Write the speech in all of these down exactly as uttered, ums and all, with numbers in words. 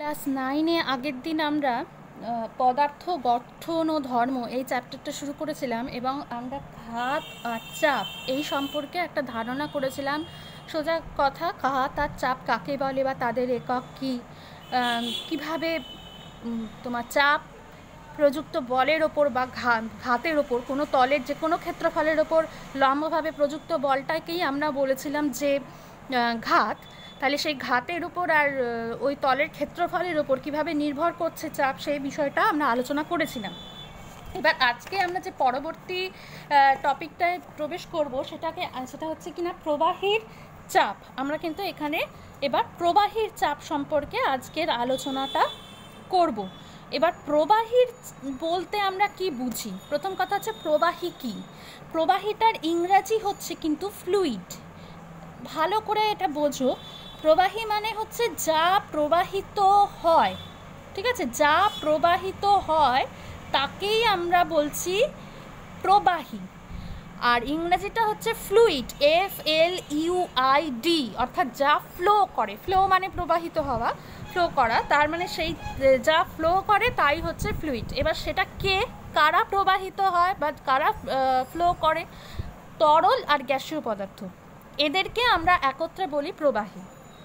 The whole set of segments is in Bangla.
ক্লাস নাইনে আগের দিন আমরা পদার্থ গঠন ও ধর্ম এই চ্যাপ্টারটা শুরু করেছিলাম এবং আমরা ঘাত আর চাপ এই সম্পর্কে একটা ধারণা করেছিলাম। সোজা কথা, ঘাত আর চাপ কাকে বলে বা তাদের একক কী, কীভাবে তোমার চাপ প্রযুক্ত বলের ওপর বা ঘাতের ওপর কোনো তলের যে কোনো ক্ষেত্রফলের ওপর লম্বভাবে প্রযুক্ত বলটাকেই আমরা বলেছিলাম যে ঘাত। তাহলে সেই ঘাতের উপর আর ওই তলের ক্ষেত্রফলের ওপর কীভাবে নির্ভর করছে চাপ, সেই বিষয়টা আমরা আলোচনা করেছিলাম। এবার আজকে আমরা যে পরবর্তী টপিকটায় প্রবেশ করব সেটাকে সেটা হচ্ছে কিনা প্রবাহীর চাপ। আমরা কিন্তু এখানে এবার প্রবাহীর চাপ সম্পর্কে আজকের আলোচনাটা করব। এবার প্রবাহীর বলতে আমরা কি বুঝি? প্রথম কথা হচ্ছে প্রবাহী কি। প্রবাহীটার ইংরাজি হচ্ছে কিন্তু ফ্লুইড। ভালো করে এটা বোঝো, প্রবাহী মানে হচ্ছে যা প্রবাহিত হয়, ঠিক আছে? যা প্রবাহিত হয় তাকেই আমরা বলছি প্রবাহী। আর ইংরেজিটা হচ্ছে fluid, F L U I D, অর্থাৎ যা ফ্লো করে। ফ্লো মানে প্রবাহিত হওয়া, ফ্লো করা, তার মানে সেই যা ফ্লো করে তাই হচ্ছে ফ্লুইড। এবার সেটা কে, কারা প্রবাহিত হয় বা কারা ফ্লো করে? তরল আর গ্যাসীয় পদার্থ, এদেরকে আমরা একত্রে বলি প্রবাহী,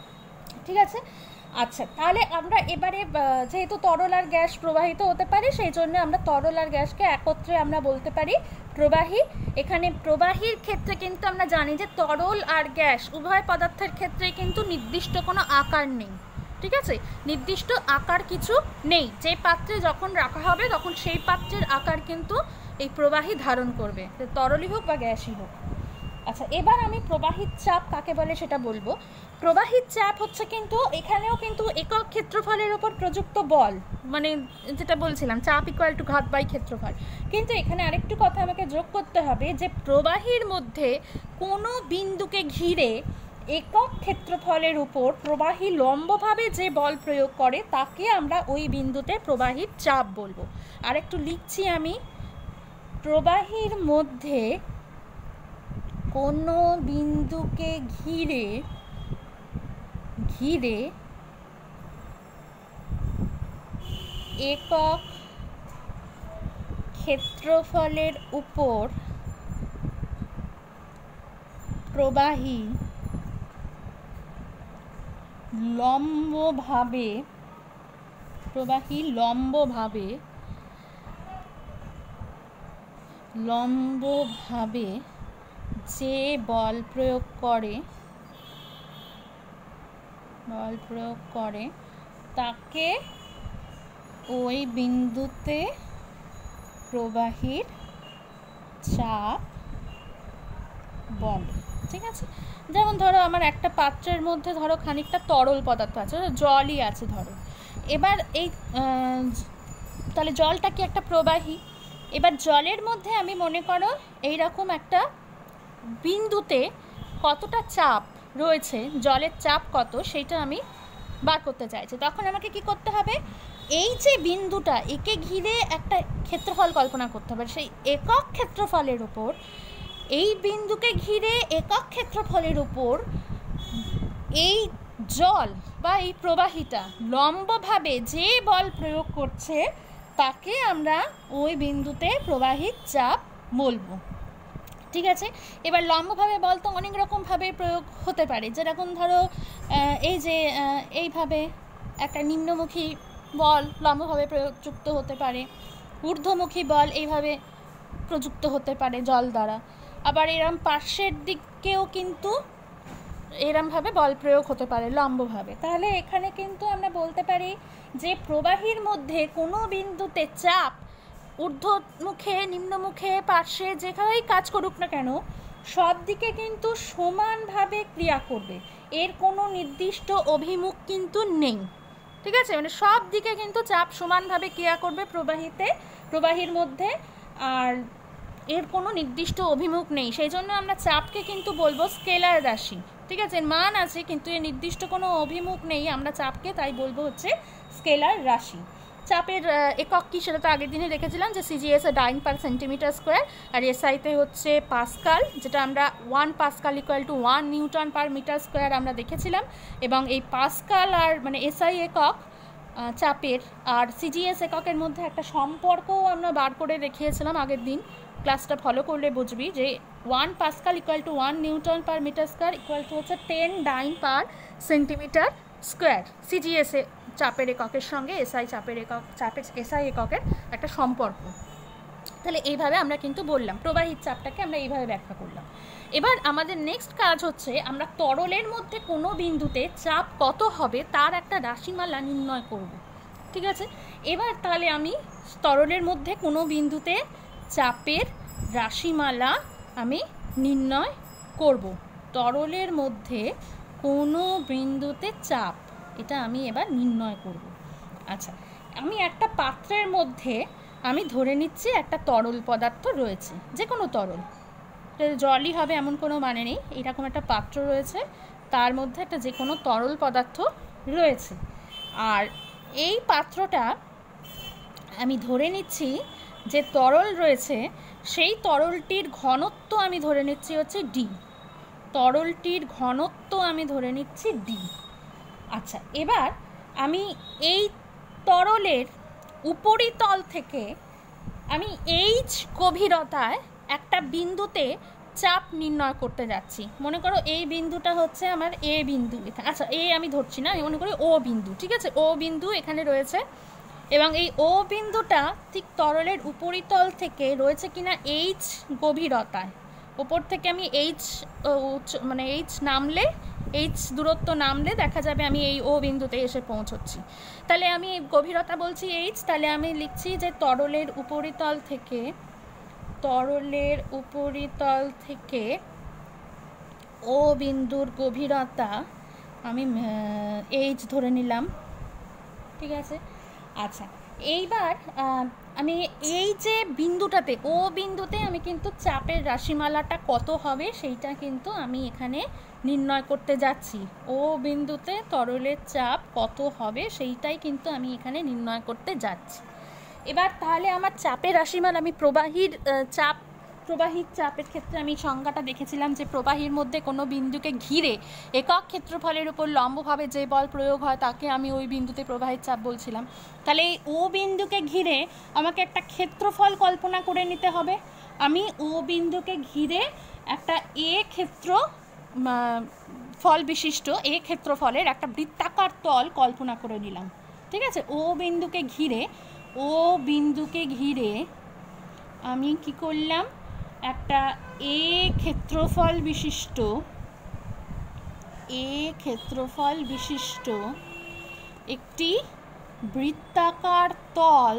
ঠিক আছে? আচ্ছা, তাহলে আমরা এবারে যেহেতু তরল আর গ্যাস প্রবাহিত হতে পারে, সেই জন্য আমরা তরল আর গ্যাসকে একত্রে আমরা বলতে পারি প্রবাহী। এখানে প্রবাহীর ক্ষেত্রে কিন্তু আমরা জানি যে তরল আর গ্যাস উভয় পদার্থের ক্ষেত্রে কিন্তু নির্দিষ্ট কোনো আকার নেই, ঠিক আছে? নির্দিষ্ট আকার কিছু নেই। যে পাত্রে যখন রাখা হবে তখন সেই পাত্রের আকার কিন্তু এই প্রবাহী ধারণ করবে, তরলই হোক বা গ্যাসই হোক। আচ্ছা, এবার আমি প্রবাহীর চাপ কাকে বলে সেটা বলবো। প্রবাহীর চাপ হচ্ছে কিন্তু এখানেও কিন্তু একক ক্ষেত্রফলের ওপর প্রযুক্ত বল, মানে যেটা বলছিলাম চাপ ইকুয়াল টু ঘাত বাই ক্ষেত্রফল। কিন্তু এখানে আরেকটু কথা আমাকে যোগ করতে হবে যে প্রবাহীর মধ্যে কোনো বিন্দুকে ঘিরে একক ক্ষেত্রফলের উপর প্রবাহী লম্বভাবে যে বল প্রয়োগ করে তাকে আমরা ওই বিন্দুতে প্রবাহীর চাপ বলবো। আরেকটু লিখছি আমি, প্রবাহীর মধ্যে কোনো বিন্দুকে ঘিরে ঘিরে একক ক্ষেত্রফলের উপর প্রবাহী লম্বভাবে প্রবাহী লম্বভাবে লম্বভাবে যে বল প্রয়োগ করে বল প্রয়োগ করে তাকে ওই বিন্দুতে প্রবাহীর চাপ বলে, ঠিক আছে? যেমন ধরো আমার একটা পাত্রের মধ্যে ধরো খানিকটা তরল পদার্থ আছে, জলই আছে ধরো। এবার এই তাহলে জলটা কি একটা প্রবাহী। এবার জলের মধ্যে আমি মনে করো এইরকম একটা বিন্দুতে কতটা চাপ রয়েছে, জলের চাপ কত, সেইটা আমি বার করতে চাইছি। তখন আমাকে কি করতে হবে? এই যে বিন্দুটা, একে ঘিরে একটা ক্ষেত্রফল কল্পনা করতে হবে। সেই একক ক্ষেত্রফলের উপর, এই বিন্দুকে ঘিরে একক ক্ষেত্রফলের উপর এই জল বা এই প্রবাহীটা লম্বভাবে যে বল প্রয়োগ করছে তাকে আমরা ওই বিন্দুতে প্রবাহীর চাপ বলবো, ঠিক আছে? এবার লম্বভাবে বল তো অনেক রকমভাবে প্রয়োগ হতে পারে। যেরকম ধরো এই যে এইভাবে একটা নিম্নমুখী বল লম্বভাবে প্রযুক্ত হতে পারে, ঊর্ধ্বমুখী বল এইভাবে প্রযুক্ত হতে পারে জল দ্বারা। আবার এরম পার্শ্বের দিকেও কিন্তু এরমভাবে বল প্রয়োগ হতে পারে লম্বভাবে। তাহলে এখানে কিন্তু আমরা বলতে পারি যে প্রবাহীর মধ্যে কোনো বিন্দুতে চাপ ঊর্ধ্বমুখে, নিম্নমুখে, পার্শ্বে যেখানেই কাজ করুক না কেন সব দিকে কিন্তু সমানভাবে ক্রিয়া করবে, এর কোনো নির্দিষ্ট অভিমুখ কিন্তু নেই, ঠিক আছে? মানে সব দিকে কিন্তু চাপ সমানভাবে ক্রিয়া করবে প্রবাহীতে, প্রবাহীর মধ্যে, আর এর কোনো নির্দিষ্ট অভিমুখ নেই। সেই জন্য আমরা চাপকে কিন্তু বলবো স্কেলার রাশি, ঠিক আছে? মান আছে কিন্তু এর নির্দিষ্ট কোনো অভিমুখ নেই, আমরা চাপকে তাই বলবো হচ্ছে স্কেলার রাশি। চাপের একক কী সেটা তো আগের দিনে দেখেছিলাম যে সিজিএসে ডাইন পার সেন্টিমিটার স্কোয়ার, আর এসআইতে হচ্ছে পাস্কাল, যেটা আমরা one pascal equal to one newton per metre square আমরা দেখেছিলাম। এবং এই পাস্কাল আর মানে এসআই একক চাপের আর সিজিএস এককের মধ্যে একটা সম্পর্কও আমরা বার করে দেখিয়েছিলাম আগের দিন। ক্লাসটা ফলো করলে বুঝবি যে one pascal equal to one newton per metre square equal to হচ্ছে ten dyne per centimetre square. CGS চাপের এককের সঙ্গে এসআই চাপের একক চাপের এসআই এককের একটা সম্পর্ক। তাহলে এইভাবে আমরা কিন্তু বললাম, প্রবাহিত চাপটাকে আমরা এইভাবে ব্যাখ্যা করলাম। এবার আমাদের নেক্সট কাজ হচ্ছে আমরা তরলের মধ্যে কোনো বিন্দুতে চাপ কত হবে তার একটা রাশিমালা নির্ণয় করব। ঠিক আছে, এবার তাহলে আমি তরলের মধ্যে কোনো বিন্দুতে চাপের রাশিমালা আমি নির্ণয় করব। তরলের মধ্যে কোনো বিন্দুতে চাপ, এটা আমি এবার নির্ণয় করব। আচ্ছা, আমি একটা পাত্রের মধ্যে আমি ধরে নিচ্ছি একটা তরল পদার্থ রয়েছে, যে কোনো তরল, জলই হবে এমন কোনো মানে নেই। এরকম একটা পাত্র রয়েছে, তার মধ্যে একটা যে কোনো তরল পদার্থ রয়েছে। আর এই পাত্রটা আমি ধরে নিচ্ছি যে তরল রয়েছে, সেই তরলটির ঘনত্ব আমি ধরে নিচ্ছি হচ্ছে ডি। তরলটির ঘনত্ব আমি ধরে নিচ্ছি ডি। আচ্ছা, এবার আমি এই তরলের উপরিতল থেকে আমি এইচ গভীরতায় একটা বিন্দুতে চাপ নির্ণয় করতে যাচ্ছি। মনে করো এই বিন্দুটা হচ্ছে আমার এ বিন্দু। আচ্ছা, এ আমি ধরছি না, আমি মনে করি ও বিন্দু। ঠিক আছে, ও বিন্দু এখানে রয়েছে এবং এই ও বিন্দুটা ঠিক তরলের উপরিতল থেকে রয়েছে কিনা এইচ গভীরতায়। ওপর থেকে আমি এইচ মানে এইচ নামলে, এইচ দূরত্ব নামলে দেখা যাবে আমি এই ও বিন্দুতে এসে পৌঁছচ্ছি। তাহলে আমি গভীরতা বলছি এইচ, তাহলে আমি লিখছি যে তরলের উপরিতল থেকে তরলের উপরিতল থেকে ও বিন্দুর গভীরতা আমি এইচ ধরে নিলাম। ঠিক আছে, আচ্ছা এইবার আমি এই যে বিন্দুটাতে ও বিন্দুতে আমি কিন্তু চাপের রাশিমালাটা কত হবে সেইটা কিন্তু আমি এখানে নির্ণয় করতে যাচ্ছি। ও বিন্দুতে তরলের চাপ কত হবে সেইটাই কিন্তু আমি এখানে নির্ণয় করতে যাচ্ছি। এবার তাহলে আমার চাপের রাশিমালা, আমি প্রবাহীর চাপ প্রবাহীর চাপের ক্ষেত্রে আমি সংজ্ঞাটা দেখেছিলাম যে প্রবাহীর মধ্যে কোনো বিন্দুকে ঘিরে একক ক্ষেত্রফলের উপর লম্বভাবে যে বল প্রয়োগ হয় তাকে আমি ওই বিন্দুতে প্রবাহীর চাপ বলছিলাম। তাহলে এই ও বিন্দুকে ঘিরে আমাকে একটা ক্ষেত্রফল কল্পনা করে নিতে হবে। আমি ও বিন্দুকে ঘিরে একটা এ ক্ষেত্র ফল বিশিষ্ট এ ক্ষেত্রফলের একটা বৃত্তাকার তল কল্পনা করে নিলাম। ঠিক আছে, ও বিন্দুকে ঘিরে ও বিন্দুকে ঘিরে আমি কি করলাম, একটা এ ক্ষেত্রফল বিশিষ্ট এ ক্ষেত্রফল বিশিষ্ট একটি বৃত্তাকার তল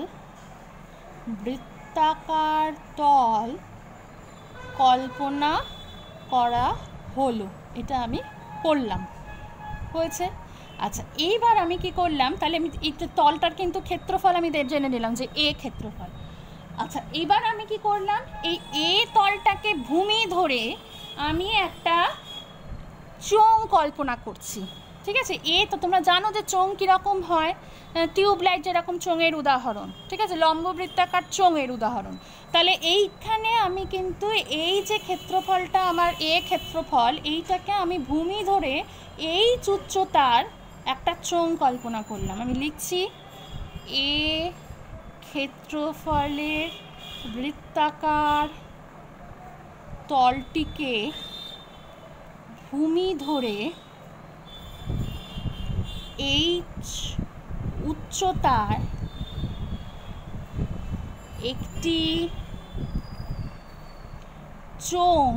বৃত্তাকার তল কল্পনা করা হলো। এটা আমি করলাম, হয়েছে। আচ্ছা, এইবার আমি কি করলাম, তাহলে আমি এই তলটার কিন্তু ক্ষেত্রফল আমি জেনে নিলাম যে এ ক্ষেত্রফল। আচ্ছা, এবার আমি কি করলাম, এই এ তলটাকে ভূমি ধরে আমি একটা চোঙ কল্পনা করছি। ঠিক আছে, এ তো তোমরা জানো যে চোঙ কীরকম হয়, টিউবলাইট যেরকম চোঙের উদাহরণ। ঠিক আছে, লম্ববৃত্তাকার চোঙের উদাহরণ। তাহলে এইখানে আমি কিন্তু এই যে ক্ষেত্রফলটা আমার এ ক্ষেত্রফল, এইটাকে আমি ভূমি ধরে এই উচ্চতার একটা চোঙ কল্পনা করলাম। আমি লিখছি এ ক্ষেত্রফলের বৃত্তাকার তলটিকে ভূমি ধরে এইচ উচ্চতার একটি চোঙ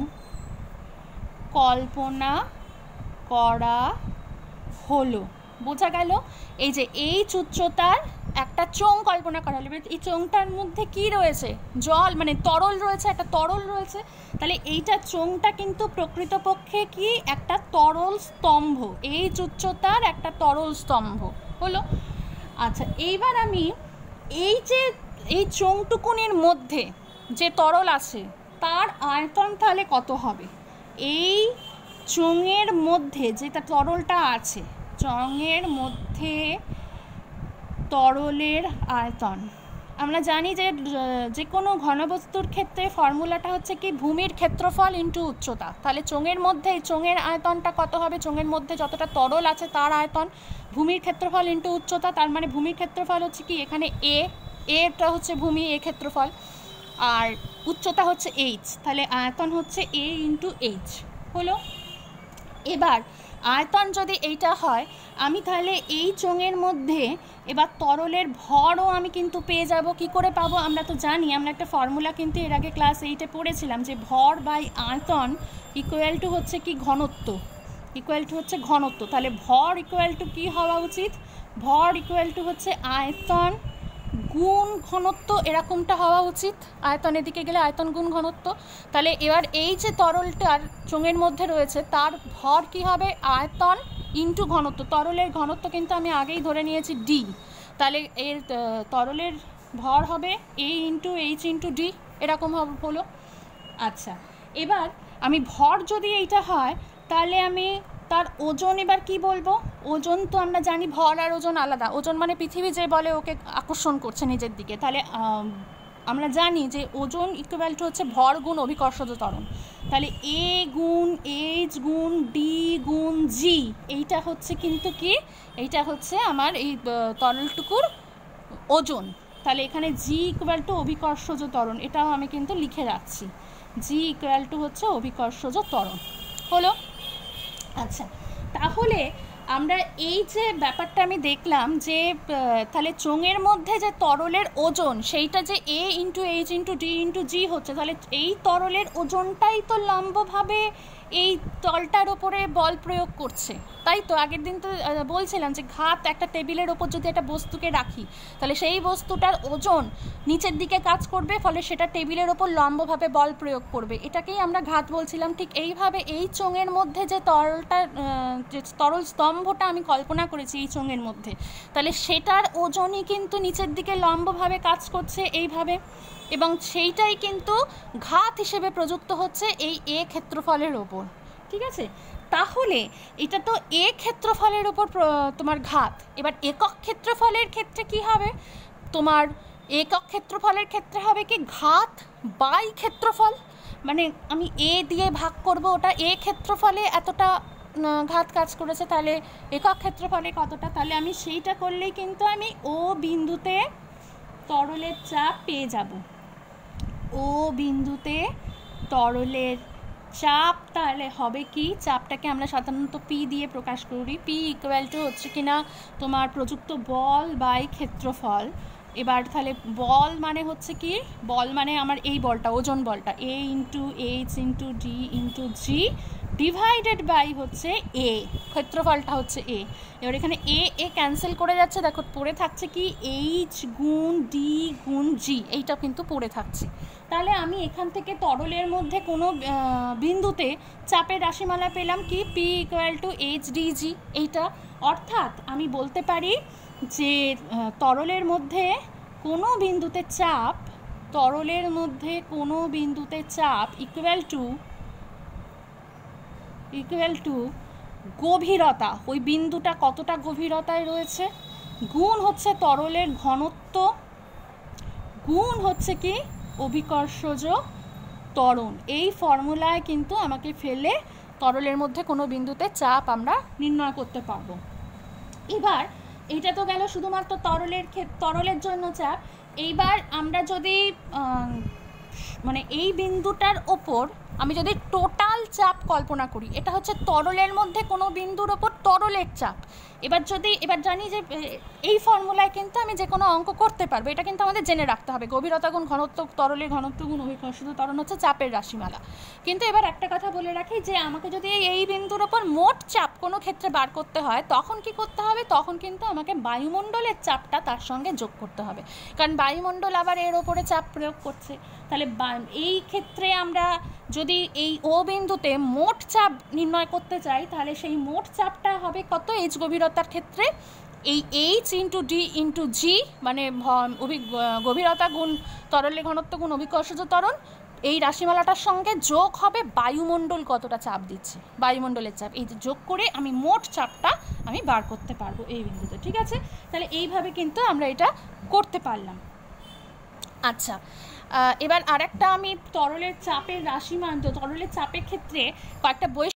কল্পনা করা হলো। বোঝা গেল? এই যে এইচ উচ্চতার একটা চোঙ কল্পনা করা হলো। এই চোঙটার মধ্যে কি রয়েছে, জল মানে তরল রয়েছে, একটা তরল রয়েছে। তাহলে এইটা চোঙটা কিন্তু প্রকৃতপক্ষে কি একটা তরল স্তম্ভ, এইচ উচ্চতার একটা তরল স্তম্ভ হলো। আচ্ছা, এইবার আমি এই যে এই চোঙটুকুনির মধ্যে যে তরল আছে তার আয়তন তাহলে কত হবে, এই চোঙের মধ্যে যেটা তরলটা আছে, চোঙের মধ্যে তরলের আয়তন আমরা জানি যে যে কোনো ঘনবস্তুর ক্ষেত্রে ফর্মুলাটা হচ্ছে কি ভূমির ক্ষেত্রফল ইন্টু উচ্চতা। তাহলে চোঙের মধ্যে চোঙের আয়তনটা কত হবে, চোঙের মধ্যে যতটা তরল আছে তার আয়তন, ভূমির ক্ষেত্রফল ইন্টু উচ্চতা, তার মানে ভূমির ক্ষেত্রফল হচ্ছে কি এখানে এ, এটা হচ্ছে ভূমি এ ক্ষেত্রফল, আর উচ্চতা হচ্ছে এইচ, তাহলে আয়তন হচ্ছে এ ইন্টু এইচ হলো। এবার আয়তন যদি এইটা হয়, আমি তাহলে এই চোঙের মধ্যে এবার তরলের ভরও আমি কিন্তু পেয়ে যাব। কি করে পাবো? আমরা তো জানি, আমরা একটা ফর্মুলা কিন্তু এর আগে ক্লাস এইটে পড়েছিলাম যে ভর বাই আয়তন ইকুয়াল টু হচ্ছে কি ঘনত্ব, ইকুয়াল টু হচ্ছে ঘনত্ব। তাহলে ভর ইকুয়াল টু কী হওয়া উচিত? ভর ইকুয়াল টু হচ্ছে আয়তন গুণ ঘনত্ব, এরকমটা হওয়া উচিত। আয়তনের দিকে গেলে আয়তন গুণ ঘনত্ব। তাহলে এবার এই যে তরলটার চোঙের মধ্যে রয়েছে তার ভর কি হবে? আয়তন ইন্টু ঘনত্ব। তরলের ঘনত্ব কিন্তু আমি আগেই ধরে নিয়েছি ডি, তাহলে এর তরলের ভর হবে A into H into D, এরকম হলো। আচ্ছা, এবার আমি ভর যদি এইটা হয় তাহলে আমি তার ওজন এবার কি বলবো? ওজন তো আমরা জানি ভর আর ওজন আলাদা। ওজন মানে পৃথিবী যে বলে ওকে আকর্ষণ করছে নিজের দিকে, তাহলে আমরা জানি যে ওজন ইকুয়াল টু হচ্ছে ভর গুণ অভিকর্ষজ ত্বরণ। তাহলে এ গুণ এইচ গুণ ডি গুণ জি, এইটা হচ্ছে কিন্তু কি, এইটা হচ্ছে আমার এই তরলটুকুর ওজন। তাহলে এখানে জি ইকুয়াল টু অভিকর্ষজ ত্বরণ, এটাও আমি কিন্তু লিখে রাখছি, জি ইকুয়াল টু হচ্ছে অভিকর্ষজ ত্বরণ হলো। আচ্ছা, তাহলে আমরা এই যে ব্যাপারটা আমি দেখলাম যে তাহলে চোঙের মধ্যে যে তরলের ওজন সেইটা যে A into H into D into G হচ্ছে, তাহলে এই তরলের ওজনটাই তো লম্বভাবে এই তলটার ওপরে বল প্রয়োগ করছে, তাই তো? আগের দিন তো বলছিলাম যে ঘাত একটা টেবিলের ওপর যদি একটা বস্তুকে রাখি তাহলে সেই বস্তুটার ওজন নিচের দিকে কাজ করবে, ফলে সেটা টেবিলের ওপর লম্বভাবে বল প্রয়োগ করবে, এটাকেই আমরা ঘাত বলছিলাম। ঠিক এইভাবে এই চোঙের মধ্যে যে তরলটা যে তরল স্তম্ভটা আমি কল্পনা করেছি এই চোঙের মধ্যে, তাহলে সেটার ওজনই কিন্তু নিচের দিকে লম্বভাবে কাজ করছে এইভাবে, এবং সেইটাই কিন্তু ঘাত হিসেবে প্রযুক্ত হচ্ছে এই এ ক্ষেত্রফলের ওপর। ঠিক আছে, তাহলে এটা তো এ ক্ষেত্রফলের ওপর তোমার ঘাত। এবার একক ক্ষেত্রফলের ক্ষেত্রে কি হবে? তোমার একক ক্ষেত্রফলের ক্ষেত্রে হবে কি ঘাত বাই ক্ষেত্রফল, মানে আমি এ দিয়ে ভাগ করব, ওটা এ ক্ষেত্রফলে এতটা ঘাত কাজ করেছে, তাহলে একক ক্ষেত্রফলে কতটা, তাহলে আমি সেইটা করলেই কিন্তু আমি ও বিন্দুতে তরলের চাপ পেয়ে যাব। ও বিন্দুতে তরলের চাপ তাহলে হবে কি, চাপটাকে আমরা সাধারণত পি দিয়ে প্রকাশ করি। পি ইকুয়াল টু হচ্ছে কিনা তোমার প্রযুক্ত বল বাই ক্ষেত্রফল। এবার তাহলে বল মানে হচ্ছে কি, বল মানে আমার এই বলটা, ওজন বলটা, A into H into D into G divided by হচ্ছে এ, ক্ষেত্রফলটা হচ্ছে এ। এবার এখানে এ এ ক্যান্সেল করে যাচ্ছে, দেখো পড়ে থাকছে কি এইচ গুণ ডি গুণ জি, এইটা কিন্তু পড়ে থাকছে। তাহলে আমি এখান থেকে তরলের মধ্যে কোনো বিন্দুতে চাপের রাশিমালা পেলাম কি, P equal to H D G, এইটা। অর্থাৎ আমি বলতে পারি যে তরলের মধ্যে কোনো বিন্দুতে চাপ, তরলের মধ্যে কোনো বিন্দুতে চাপ ইকুয়াল টু ইকুয়াল টু গভীরতা, ওই বিন্দুটা কতটা গভীরতায় রয়েছে, গুণ হচ্ছে তরলের ঘনত্ব, গুণ হচ্ছে কি অভিকর্ষজ ত্বরণ। এই ফর্মুলায় কিন্তু আমাকে ফেলে তরলের মধ্যে কোনো বিন্দুতে চাপ আমরা নির্ণয় করতে পারবো। এবার এইটা তো গেল শুধুমাত্র তরলের তরলের জন্য চাপ। এইবার আমরা যদি মানে এই বিন্দুটার ওপর আমি যদি টোটাল চাপ কল্পনা করি, এটা হচ্ছে তরলের মধ্যে কোনো বিন্দুর ওপর তরলের চাপ। এবার যদি এবার জানি যে এই ফর্মুলায় কিন্তু আমি যে কোনো অঙ্ক করতে পারবো, এটা কিন্তু আমাদের জেনে রাখতে হবে। গভীরতা গুণ ঘনত্ব, তরলের ঘনত্ব গুণ অভিকর্ষজ ত্বরণ হচ্ছে চাপের রাশিমালা। কিন্তু এবার একটা কথা বলে রাখি যে আমাকে যদি এই বিন্দুর ওপর মোট চাপ কোনো ক্ষেত্রে বার করতে হয়, তখন কি করতে হবে? তখন কিন্তু আমাকে বায়ুমণ্ডলের চাপটা তার সঙ্গে যোগ করতে হবে, কারণ বায়ুমণ্ডল আবার এর ওপরে চাপ প্রয়োগ করছে। তাহলে এই ক্ষেত্রে আমরা যদি এই ও বিন্দুতে মোট চাপ নির্ণয় করতে চাই, তাহলে সেই মোট চাপটা হবে কত? এইচ গভীরতার ক্ষেত্রে এই H into D into G, মানে গভীরতা গুণ তরলের ঘনত্ব গুণ অভিকর্ষজ ত্বরণ, এই রাশিমালাটার সঙ্গে যোগ হবে বায়ুমণ্ডল কতটা চাপ দিচ্ছে, বায়ুমণ্ডলের চাপ। এই যে যোগ করে আমি মোট চাপটা আমি বার করতে পারবো এই বিন্দুতে। ঠিক আছে, তাহলে এইভাবে কিন্তু আমরা এটা করতে পারলাম। আচ্ছা, এবার আরেকটা আমি তরলের চাপের রাশিমান, তো তরলের চাপের ক্ষেত্রে কয়েকটা বই